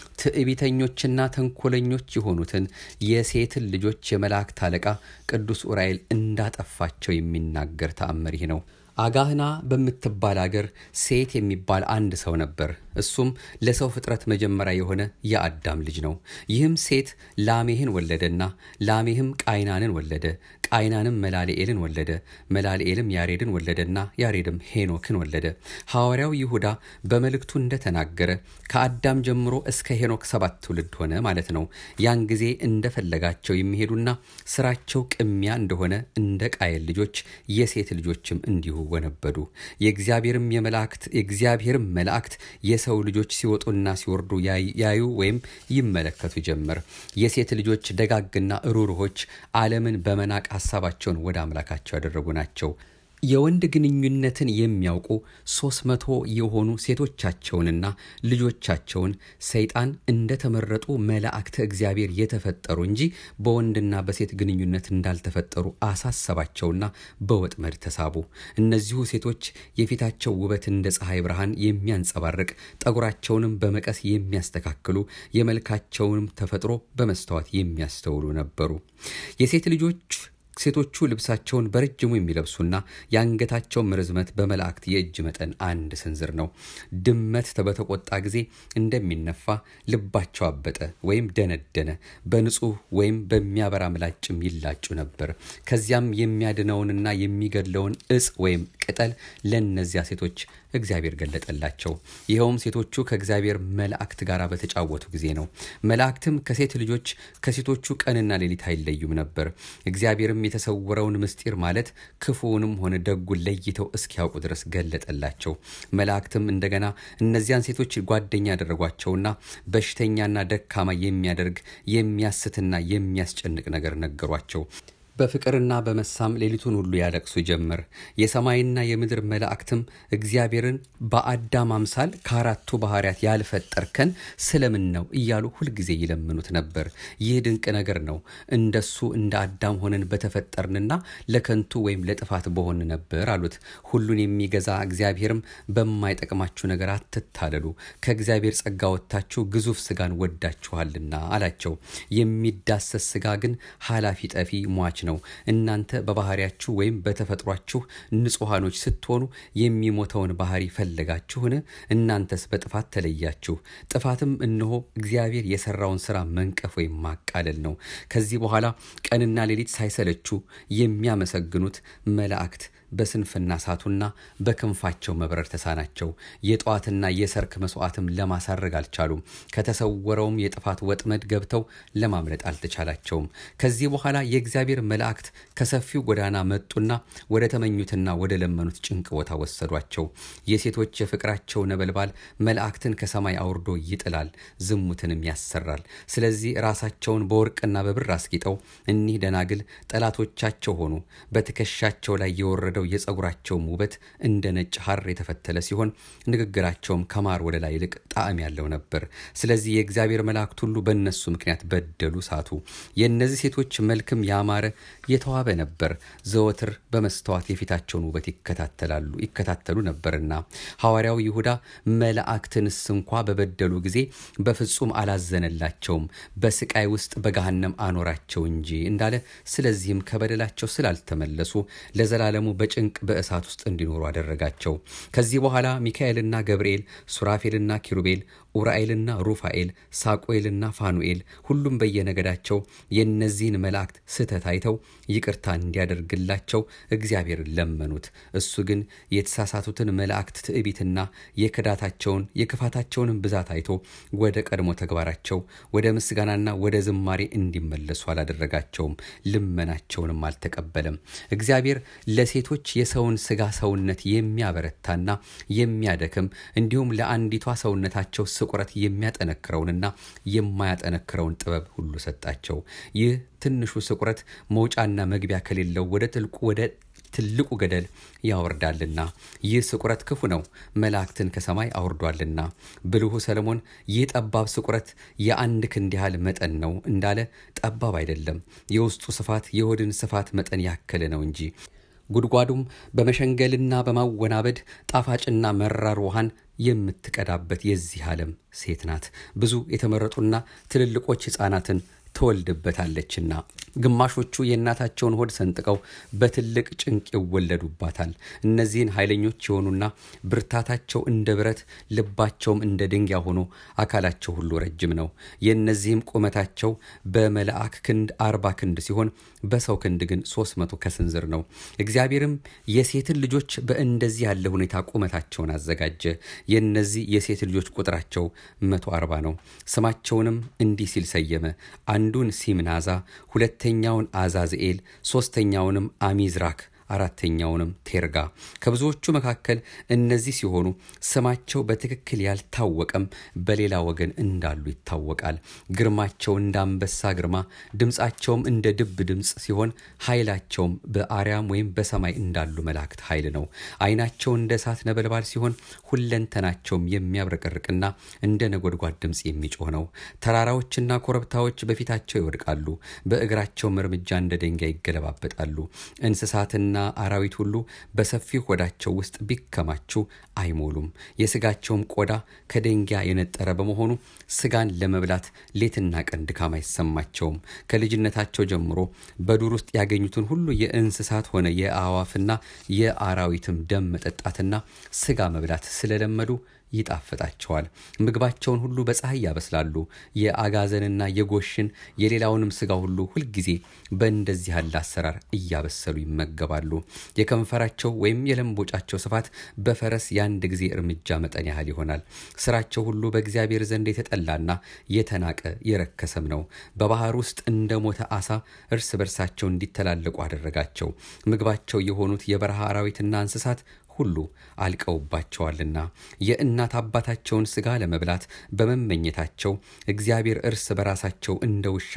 ትዕቢተኞችና ተንኮለኞች የሆኑትን የሴትን ልጆች የመላእክት አለቃ ቅዱስ ዑራኤል እንዳጠፋቸው የሚናገር ተአምር ይህ ነው። አጋህና በምትባል አገር ሴት የሚባል አንድ ሰው ነበር። እሱም ለሰው ፍጥረት መጀመሪያ የሆነ የአዳም ልጅ ነው። ይህም ሴት ላሜህን ወለደና ላሜህም ቃይናንን ወለደ። ቃይናንም መላልኤልን ወለደ። መላልኤልም ያሬድን ወለደና ያሬድም ሄኖክን ወለደ። ሐዋርያው ይሁዳ በመልእክቱ እንደተናገረ ከአዳም ጀምሮ እስከ ሄኖክ ሰባት ትውልድ ሆነ ማለት ነው። ያን ጊዜ እንደፈለጋቸው የሚሄዱና ስራቸው ቅሚያ እንደሆነ እንደ ቃየል ልጆች የሴት ልጆችም እንዲሁ ወነበዱ። የእግዚአብሔርም የመላእክት የእግዚአብሔርም መላእክት የሰው ልጆች ሲወጡና ሲወርዱ ያዩ ወይም ይመለከቱ ጀመር። የሴት ልጆች ደጋግና ሩሩሆች ዓለምን በመናቅ ሐሳባቸውን ወደ አምላካቸው ያደረጉ ናቸው። የወንድ ግንኙነትን የሚያውቁ ሶስት መቶ የሆኑ ሴቶቻቸውንና ልጆቻቸውን ሰይጣን እንደተመረጡ መላእክተ እግዚአብሔር የተፈጠሩ እንጂ በወንድና በሴት ግንኙነት እንዳልተፈጠሩ አሳሰባቸውና በወጥመድ ተሳቡ። እነዚሁ ሴቶች የፊታቸው ውበት እንደ ፀሐይ ብርሃን የሚያንጸባርቅ፣ ጠጉራቸውንም በመቀስ የሚያስተካክሉ፣ የመልካቸውንም ተፈጥሮ በመስተዋት የሚያስተውሉ ነበሩ። የሴት ልጆች ሴቶቹ ልብሳቸውን በረጅሙ የሚለብሱና ያንገታቸው ርዝመት በመላእክት የእጅ መጠን አንድ ስንዝር ነው። ድመት በተቆጣ ጊዜ እንደሚነፋ ልባቸው አበጠ ወይም ደነደነ። በንጹህ ወይም በሚያበራ ምላጭም ይላጩ ነበር። ከዚያም የሚያድነውንና የሚገድለውን እጽ ወይም ቅጠል ለነዚያ ሴቶች እግዚአብሔር ገለጠላቸው። ይሄውም ሴቶቹ ከእግዚአብሔር መላእክት ጋር በተጫወቱ ጊዜ ነው። መላእክትም ከሴት ልጆች ከሴቶቹ ቀንና ሌሊት አይለዩም ነበር። እግዚአብሔርም የተሰወረውን ምስጢር ማለት ክፉውንም ሆነ ደጉን ለይተው እስኪያውቁ ድረስ ገለጠላቸው። መላእክትም እንደገና እነዚያን ሴቶች ጓደኛ ያደረጓቸውና በሽተኛና ደካማ የሚያደርግ የሚያስትና የሚያስጨንቅ ነገር ነገሯቸው። በፍቅርና በመሳም ሌሊቱን ሁሉ ያለቅሱ ጀመር። የሰማይና የምድር መላእክትም እግዚአብሔርን በአዳም አምሳል ከአራቱ ባህሪያት ያልፈጠርከን ስለምን ነው እያሉ ሁሉ ጊዜ ይለምኑት ነበር። ይህ ድንቅ ነገር ነው። እንደሱ እንደ አዳም ሆነን በተፈጠርንና ለከንቱ ወይም ለጥፋት በሆን ነበር አሉት። ሁሉን የሚገዛ እግዚአብሔርም በማይጠቅማችሁ ነገር አትታለሉ፣ ከእግዚአብሔር ጸጋ ወጥታችሁ ግዙፍ ስጋን ወዳችኋልና አላቸው። የሚዳሰስ ስጋ ግን ኃላፊ ጠፊ ሟች ነው። እናንተ በባህሪያችሁ ወይም በተፈጥሯችሁ ንጹሃኖች ስትሆኑ የሚሞተውን ባህሪ ፈለጋችሁን? እናንተስ በጥፋት ተለያችሁ። ጥፋትም እነሆ እግዚአብሔር የሰራውን ሥራ መንቀፍ ወይም ማቃለል ነው። ከዚህ በኋላ ቀንና ሌሊት ሳይሰለቹ የሚያመሰግኑት መላእክት በስንፍና ሳቱና በክንፋቸው መብረር ተሳናቸው። የጧትና የሰርክ መስዋዕትም ለማሳረግ አልቻሉም። ከተሰወረውም የጥፋት ወጥመድ ገብተው ለማምለጥ አልተቻላቸውም። ከዚህ በኋላ የእግዚአብሔር መላእክት ከሰፊው ጎዳና መጡና ወደ ተመኙትና ወደ ለመኑት ጭንቅ ቦታ ወሰዷቸው። የሴቶች የፍቅራቸው ነበልባል መላእክትን ከሰማይ አውርዶ ይጥላል፣ ዝሙትንም ያሰራል። ስለዚህ ራሳቸውን በወርቅና በብር አስጊጠው እኒህ ደናግል ጠላቶቻቸው ሆኑ። በትከሻቸው ላይ የወረደው የጸጉራቸው ውበት እንደ ነጭ ሐር የተፈተለ ሲሆን ንግግራቸውም ከማር ወደ ላይ ይልቅ ጣዕም ያለው ነበር። ስለዚህ የእግዚአብሔር መላእክት ሁሉ በእነሱ ምክንያት በደሉ፣ ሳቱ። የእነዚህ ሴቶች መልክም ያማረ የተዋበ ነበር። ዘወትር በመስተዋት የፊታቸውን ውበት ይከታተላሉ ይከታተሉ ነበርና ሐዋርያው ይሁዳ መላእክትንስ እንኳ በበደሉ ጊዜ በፍጹም አላዘነላቸውም፣ በስቃይ ውስጥ በገሃነም አኖራቸው እንጂ እንዳለ፣ ስለዚህም ከበደላቸው ስላልተመለሱ ለዘላለሙ በጭንቅ በእሳት ውስጥ እንዲኖሩ አደረጋቸው። ከዚህ በኋላ ሚካኤልና ገብርኤል፣ ሱራፌልና ኪሩቤል፣ ዑራኤልና ሩፋኤል፣ ሳቆኤልና ፋኑኤል ሁሉም በየነገዳቸው የነዚህን መላእክት ስተት አይተው ይቅርታ እንዲያደርግላቸው እግዚአብሔር ለመኑት። እሱ ግን የተሳሳቱትን መላእክት ትዕቢትና የክዳታቸውን የክፋታቸውን ብዛት አይቶ ወደ ቀድሞ ተግባራቸው ወደ ምስጋናና ወደ ዝማሬ እንዲመለሱ አላደረጋቸውም። ልመናቸውንም አልተቀበለም። እግዚአብሔር ለሴቶች የሰውን ስጋ ሰውነት የሚያበረታና የሚያደክም እንዲሁም ለአንዲቷ ሰውነታቸው ስቁረት የሚያጠነክረውንና የማያጠነክረውን ጥበብ ሁሉ ሰጣቸው። ይህ ትንሹ ስቁረት መውጫና መግቢያ ከሌለው ወደ ጥልቁ ወደ ትልቁ ገደል ያወርዳልና ይህ ስቁረት ክፉ ነው፣ መላእክትን ከሰማይ አውርዷልና። ብልሁ ሰለሞን ይህ ጠባብ ስቁረት የአንድ ክንድ ያህል መጠን ነው እንዳለ ጠባብ አይደለም፣ የውስጡ ስፋት የሆድን ስፋት መጠን ያከለ ነው እንጂ። ጉድጓዱም በመሸንገልና በማወናበድ ጣፋጭና መራር ውሃን የምትቀዳበት የዚህ ዓለም ሴት ናት። ብዙ የተመረጡና ትልልቆች ሕፃናትን ተወልድበታለችና ግማሾቹ የእናታቸውን ሆድ ሰንጥቀው በትልቅ ጭንቅ ይወለዱባታል። እነዚህን ኃይለኞች የሆኑና ብርታታቸው እንደ ብረት ልባቸውም እንደ ድንጋይ ሆኖ አካላቸው ሁሉ ረጅም ነው። የእነዚህም ቁመታቸው በመላእክ ክንድ አርባ ክንድ ሲሆን በሰው ክንድ ግን ሶስት መቶ ከስንዝር ነው። እግዚአብሔርም የሴትን ልጆች በእንደዚህ ያለ ሁኔታ ቁመታቸውን አዘጋጀ። የእነዚህ የሴት ልጆች ቁጥራቸው መቶ አርባ ነው። ስማቸውንም እንዲህ ሲል ሰየመ። አንዱን ሲምናዛ፣ ሁለተኛውን አዛዝኤል፣ ሶስተኛውንም አሚዝራክ፣ አራተኛውንም ቴርጋ። ከብዙዎቹ መካከል እነዚህ ሲሆኑ ስማቸው በትክክል ያልታወቀም በሌላ ወገን እንዳሉ ይታወቃል። ግርማቸው እንደ አንበሳ ግርማ፣ ድምጻቸውም እንደ ድብ ድምጽ ሲሆን ኃይላቸውም በአርያም ወይም በሰማይ እንዳሉ መላእክት ኃይል ነው። ዓይናቸው እንደ እሳት ነበልባል ሲሆን ሁለንተናቸውም የሚያብረቀርቅና እንደ ነጎድጓድ ድምጽ የሚጮህ ነው። ተራራዎችና ኮረብታዎች በፊታቸው ይወድቃሉ፣ በእግራቸውም እርምጃ እንደ ድንጋይ ይገለባበጣሉ። እንስሳትና አራዊት ሁሉ በሰፊው ሆዳቸው ውስጥ ቢከማቹ አይሞሉም። የስጋቸውም ቆዳ ከድንጋይ የነጠረ በመሆኑ ስጋን ለመብላት ሌትና ቀን ድካም አይሰማቸውም። ከልጅነታቸው ጀምሮ በዱር ውስጥ ያገኙትን ሁሉ የእንስሳት ሆነ የአዋፍና የአራዊትም ደም መጠጣትና ስጋ መብላት ስለለመዱ ይጣፍጣቸዋል። ምግባቸውን ሁሉ በፀሐይ ያበስላሉ። የአጋዘንና የጎሽን የሌላውንም ስጋ ሁሉ ሁሉ ጊዜ በእንደዚህ ያለ አሰራር እያበሰሉ ይመገባሉ። የከንፈራቸው ወይም የለምቦጫቸው ስፋት በፈረስ ያንድ ጊዜ እርምጃ መጠን ያህል ይሆናል። ስራቸው ሁሉ በእግዚአብሔር ዘንድ የተጠላና የተናቀ የረከሰም ነው። በባህር ውስጥ እንደሞተ አሳ እርስ በርሳቸው እንዲተላለቁ አደረጋቸው። ምግባቸው የሆኑት የበረሃ አራዊትና እንስሳት ሁሉ አልቀውባቸዋልና የእናት አባታቸውን ስጋ ለመብላት በመመኘታቸው እግዚአብሔር እርስ በራሳቸው እንደ ውሻ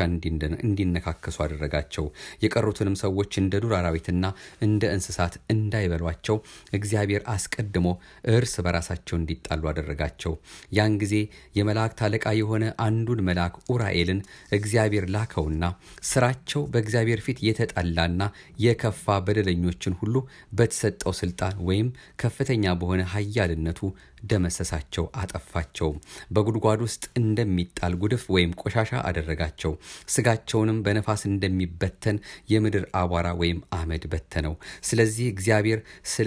እንዲነካከሱ አደረጋቸው። የቀሩትንም ሰዎች እንደ ዱር አራዊትና እንደ እንስሳት እንዳይበሏቸው እግዚአብሔር አስቀድሞ እርስ በራሳቸው እንዲጣሉ አደረጋቸው። ያን ጊዜ የመላእክት አለቃ የሆነ አንዱን መልአክ ዑራኤልን እግዚአብሔር ላከውና ስራቸው በእግዚአብሔር ፊት የተጣላና የከፋ በደለኞችን ሁሉ በተሰጠው ስልጣን ወይም ከፍተኛ በሆነ ኃያልነቱ ደመሰሳቸው፣ አጠፋቸው። በጉድጓድ ውስጥ እንደሚጣል ጉድፍ ወይም ቆሻሻ አደረጋቸው። ስጋቸውንም በነፋስ እንደሚበተን የምድር አቧራ ወይም አመድ በተነው። ስለዚህ እግዚአብሔር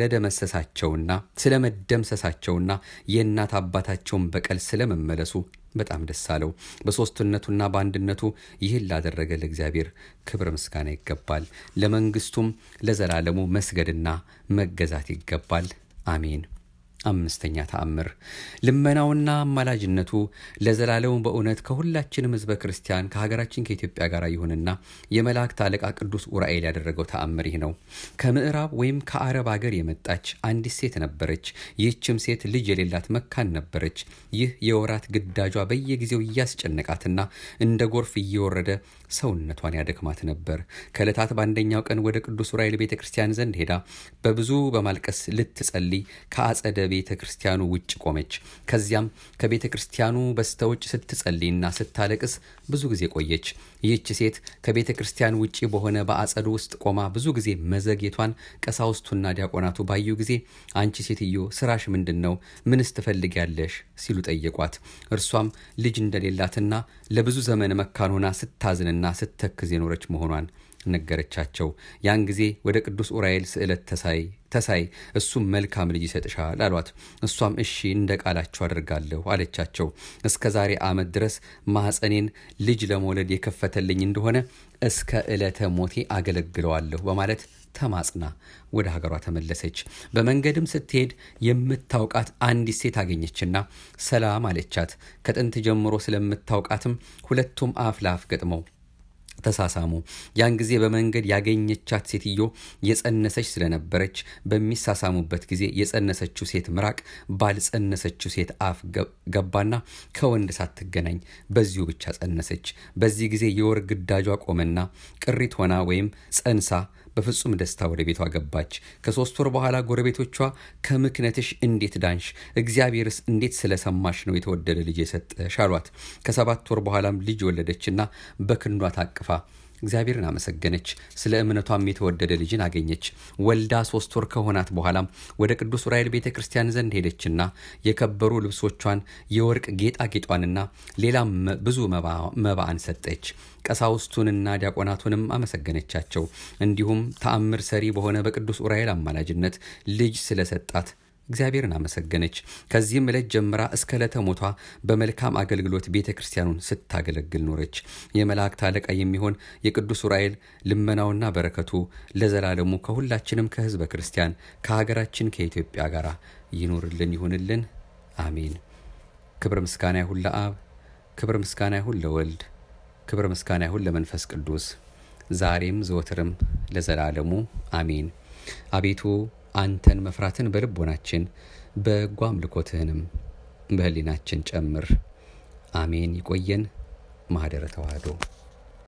ስለደመሰሳቸውና ስለመደምሰሳቸውና የእናት አባታቸውን በቀል ስለመመለሱ በጣም ደስ አለው። በሶስትነቱና በአንድነቱ ይህን ላደረገ ለእግዚአብሔር ክብር ምስጋና ይገባል። ለመንግስቱም ለዘላለሙ መስገድና መገዛት ይገባል። አሜን። አምስተኛ ተአምር ልመናውና አማላጅነቱ ለዘላለሙ በእውነት ከሁላችንም ሕዝበ ክርስቲያን ከሀገራችን ከኢትዮጵያ ጋር ይሁንና የመላእክት አለቃ ቅዱስ ዑራኤል ያደረገው ተአምር ይህ ነው። ከምዕራብ ወይም ከአረብ ሀገር የመጣች አንዲት ሴት ነበረች። ይህችም ሴት ልጅ የሌላት መካን ነበረች። ይህ የወራት ግዳጇ በየጊዜው እያስጨነቃትና እንደ ጎርፍ እየወረደ ሰውነቷን ያደክማት ነበር። ከዕለታት በአንደኛው ቀን ወደ ቅዱስ ዑራኤል ቤተክርስቲያን ዘንድ ሄዳ በብዙ በማልቀስ ልትጸልይ ከአጸደ ቤተክርስቲያኑ ውጭ ቆመች። ከዚያም ከቤተክርስቲያኑ በስተውጭ ስትጸልይና ስታለቅስ ብዙ ጊዜ ቆየች። ይህች ሴት ከቤተክርስቲያን ውጪ በሆነ በአጸዱ ውስጥ ቆማ ብዙ ጊዜ መዘግየቷን ቀሳውስቱና ዲያቆናቱ ባዩ ጊዜ አንቺ ሴትዮ ስራሽ ምንድነው? ምንስ ትፈልጊያለሽ? ሲሉ ጠየቋት። እርሷም ልጅ እንደሌላትና ለብዙ ዘመን መካን ሆና ስታዝንና ስትተክዝ የኖረች መሆኗን ነገረቻቸው። ያን ጊዜ ወደ ቅዱስ ዑራኤል ስዕለት ተሳይ ተሳይ እሱም መልካም ልጅ ይሰጥሻል አሏት። እሷም እሺ እንደ ቃላችሁ አደርጋለሁ አለቻቸው። እስከ ዛሬ ዓመት ድረስ ማህፀኔን ልጅ ለመውለድ የከፈተልኝ እንደሆነ እስከ ዕለተ ሞቴ አገለግለዋለሁ በማለት ተማጽና ወደ ሀገሯ ተመለሰች። በመንገድም ስትሄድ የምታውቃት አንዲት ሴት አገኘችና ሰላም አለቻት። ከጥንት ጀምሮ ስለምታውቃትም ሁለቱም አፍ ለአፍ ገጥመው ተሳሳሙ። ያን ጊዜ በመንገድ ያገኘቻት ሴትዮ የጸነሰች ስለነበረች በሚሳሳሙበት ጊዜ የጸነሰችው ሴት ምራቅ ባልጸነሰችው ሴት አፍ ገባና ከወንድ ሳትገናኝ በዚሁ ብቻ ጸነሰች። በዚህ ጊዜ የወር ግዳጇ ቆመና ቅሪት ሆና ወይም ጸንሳ በፍጹም ደስታ ወደ ቤቷ ገባች። ከሶስት ወር በኋላ ጎረቤቶቿ ከምክነትሽ እንዴት ዳንሽ? እግዚአብሔርስ እንዴት ስለሰማሽ ነው የተወደደ ልጅ የሰጠሽ አሏት። ከሰባት ወር በኋላም ልጅ ወለደችና በክንዷ ታቅፋ እግዚአብሔርን አመሰገነች። ስለ እምነቷም የተወደደ ልጅን አገኘች። ወልዳ ሶስት ወር ከሆናት በኋላም ወደ ቅዱስ ዑራኤል ቤተክርስቲያን ዘንድ ሄደችና የከበሩ ልብሶቿን የወርቅ ጌጣጌጧንና ሌላም ብዙ መባአን ሰጠች። ቀሳውስቱንና ዲያቆናቱንም አመሰገነቻቸው። እንዲሁም ተአምር ሰሪ በሆነ በቅዱስ ዑራኤል አማላጅነት ልጅ ስለሰጣት እግዚአብሔርን አመሰገነች። ከዚህም ዕለት ጀምራ እስከ ዕለተ ሞቷ በመልካም አገልግሎት ቤተክርስቲያኑን ስታገለግል ኖረች። የመላእክት አለቃ የሚሆን የቅዱስ ዑራኤል ልመናውና በረከቱ ለዘላለሙ ከሁላችንም ከሕዝበ ክርስቲያን ከሀገራችን ከኢትዮጵያ ጋር ይኖርልን ይሁንልን። አሜን። ክብር ምስጋና ይሁን ለአብ፣ ክብር ምስጋና ይሁን ለወልድ፣ ክብር ምስጋና ይሁን ለመንፈስ ቅዱስ ዛሬም ዘወትርም ለዘላለሙ አሜን። አቤቱ አንተን መፍራትን በልቦናችን በጎ አምልኮትህንም በህሊናችን ጨምር። አሜን። ይቆየን። ማህደረ ተዋህዶ